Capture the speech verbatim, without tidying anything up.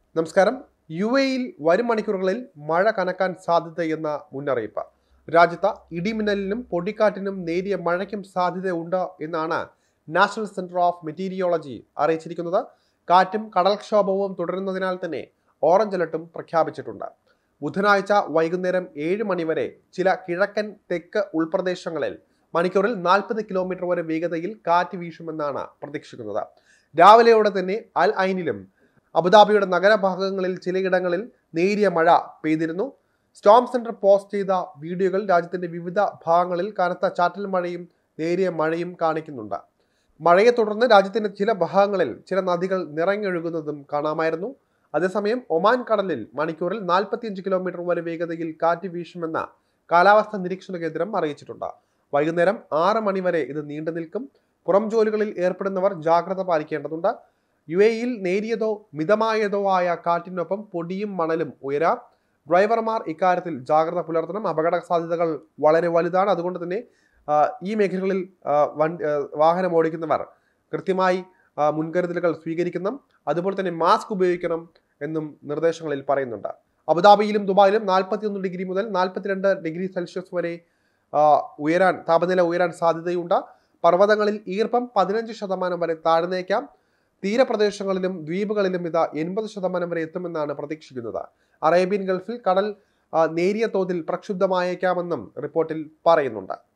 നമസ്കാരം. യു എയിൽ വരും മണിക്കൂറുകളിൽ മഴ കനക്കാൻ സാധ്യതയെന്ന മുന്നറിയിപ്പ്. രാജ്യത്ത് ഇടിമിന്നലിനും പൊടിക്കാറ്റിനും നേരിയ മഴയ്ക്കും സാധ്യതയുണ്ട് എന്നാണ് നാഷണൽ സെന്റർ ഓഫ് മെറ്റീരിയോളജി അറിയിച്ചിരിക്കുന്നത്. കാറ്റും കടൽക്ഷോഭവും തുടരുന്നതിനാൽ തന്നെ ഓറഞ്ച് അലർട്ടും പ്രഖ്യാപിച്ചിട്ടുണ്ട്. ബുധനാഴ്ച വൈകുന്നേരം ഏഴ് മണിവരെ ചില കിഴക്കൻ തെക്ക് ഉൾപ്രദേശങ്ങളിൽ മണിക്കൂറിൽ നാൽപ്പത് കിലോമീറ്റർ വരെ വേഗതയിൽ കാറ്റ് വീശുമെന്നാണ് പ്രതീക്ഷിക്കുന്നത്. രാവിലെയോടെ തന്നെ അൽ ഐനിലും അബുദാബിയുടെ നഗരഭാഗങ്ങളിൽ ചിലയിടങ്ങളിൽ നേരിയ മഴ പെയ്തിരുന്നു. സ്റ്റോം സെന്റർ പോസ്റ്റ് ചെയ്ത വീഡിയോകൾ രാജ്യത്തിന്റെ വിവിധ ഭാഗങ്ങളിൽ കനത്ത ചാറ്റൽ മഴയും നേരിയ മഴയും കാണിക്കുന്നുണ്ട്. മഴയെ തുടർന്ന് രാജ്യത്തിന്റെ ചില ഭാഗങ്ങളിൽ ചില നദികൾ നിറഞ്ഞൊഴുകുന്നതും കാണാമായിരുന്നു. അതേസമയം ഒമാൻ കടലിൽ മണിക്കൂറിൽ നാൽപ്പത്തിയഞ്ച് കിലോമീറ്റർ വരെ വേഗതയിൽ കാറ്റ് വീശുമെന്ന് കാലാവസ്ഥാ നിരീക്ഷണ കേന്ദ്രം അറിയിച്ചിട്ടുണ്ട്. വൈകുന്നേരം ആറ് മണി വരെ ഇത് നീണ്ടു നിൽക്കും. പുറം ജോലികളിൽ ഏർപ്പെടുന്നവർ ജാഗ്രത പാലിക്കേണ്ടതുണ്ട്. യു എയിൽ നേരിയതോ മിതമായതോ ആയ കാറ്റിനൊപ്പം പൊടിയും മണലും ഉയരാം. ഡ്രൈവർമാർ ഇക്കാര്യത്തിൽ ജാഗ്രത പുലർത്തണം. അപകട സാധ്യതകൾ വളരെ വലുതാണ്. അതുകൊണ്ട് തന്നെ ഈ മേഖലകളിൽ വണ്ടി വാഹനം ഓടിക്കുന്നവർ കൃത്യമായി മുൻകരുതലുകൾ സ്വീകരിക്കണം. അതുപോലെ തന്നെ മാസ്ക് ഉപയോഗിക്കണം എന്നും നിർദ്ദേശങ്ങളിൽ പറയുന്നുണ്ട്. അബുദാബിയിലും ദുബായിലും നാൽപ്പത്തിയൊന്ന് ഡിഗ്രി മുതൽ നാൽപ്പത്തിരണ്ട് ഡിഗ്രി സെൽഷ്യസ് വരെ ഉയരാൻ താപനില ഉയരാൻ സാധ്യതയുണ്ട്. പർവ്വതങ്ങളിൽ ഈർപ്പം പതിനഞ്ച് ശതമാനം വരെ താഴ്ന്നേക്കാം. തീരപ്രദേശങ്ങളിലും ദ്വീപുകളിലും ഇത് എൺപത് ശതമാനം വരെ എത്തുമെന്നാണ് പ്രതീക്ഷിക്കുന്നത്. അറേബ്യൻ ഗൾഫിൽ കടൽ നേരിയ തോതിൽ പ്രക്ഷുബ്ധമായേക്കാമെന്നും റിപ്പോർട്ടിൽ പറയുന്നുണ്ട്.